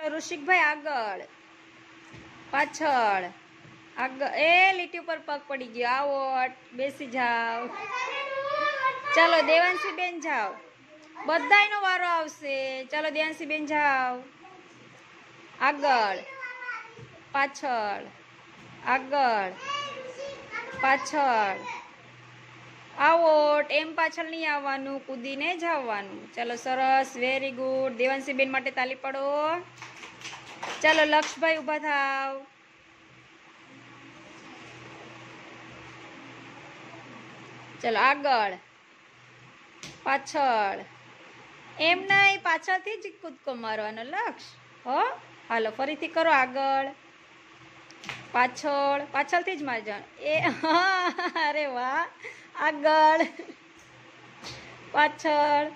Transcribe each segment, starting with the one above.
ઋષિકભાઈ આગળ, પાછળ, આગળ. એ લીટી ઉપર પગ પડી ગયો. આવો, બેસી જાઓ. ચાલો દેવાંશી બેન જાઓ. બધાયનો વારો આવશે. ચાલો દેવાંશી બેન જાઓ. આગળ, પાછળ, આગળ, પાછળ. આવો, એમ પાછળ નહીં આવવાનું, કૂદીને જ આવવાનું. ચાલો સરસ, વેરી ગુડ. દેવાંશી બેન માટે તાલી પાડો. ચાલો લક્ષભાઈ ઊભા થાવ. ચાલો આગળ, પાછળ. એમ નહીં, પાછળથી જ કૂદકો મારવાનો લક્ષ. હો, હાલો ફરીથી કરો. આગળ, પાછળ, પાછળથી જ મારજો. એ હા, અરે વાહ. આગળ, પાછળ.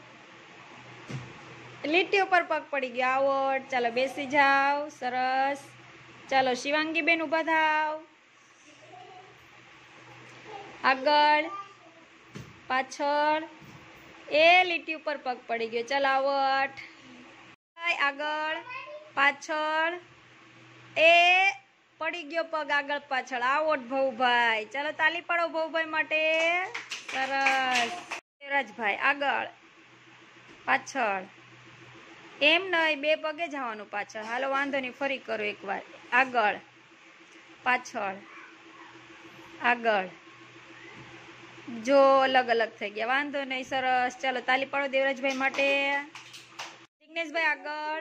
લીટી ઉપર પગ પડી ગયો. આવો, ચાલો બેસી જાઓ. સરસ. ચાલો શિવાંગી બેન ઊભા થાવ. આગળ, પાછળ. એ લીટી ઉપર પગ પડી ગયો. ચાલો આવટ. આગળ, પાછળ. એ પડી ગયો પગ આગળ પાછળ. આવટ ભવભાઈ. ચાલો તાલી પાડો ભવભાઈ માટે. સરસ. દેવરાજભાઈ આગળ, પાછળ. એમ નહીં, બે પગે જવાનું પાછળ. હાલો વાંધો નહીં, ફરી કરો એકવાર. આગળ, પાછળ, આગળ. જો અલગ અલગ થઈ ગયા, વાંધો નહીં. સરસ. ચાલો તાલી પાડો દેવરાજભાઈ માટે. જિગ્નેશભાઈ આગળ,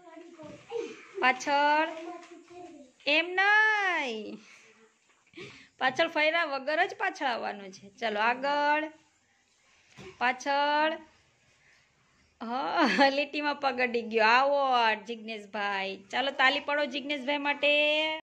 પાછળ. એમ નહીં, પાછળ ફર્યા વગર જ પાછળ આવવાનું છે. ચાલો આગળ, પાછળ. હા, લીટીમાં પગ અડી ગયો. આવો જિગ્નેશભાઈ. ચાલો તાલી પાડો જિગ્નેશભાઈ માટે.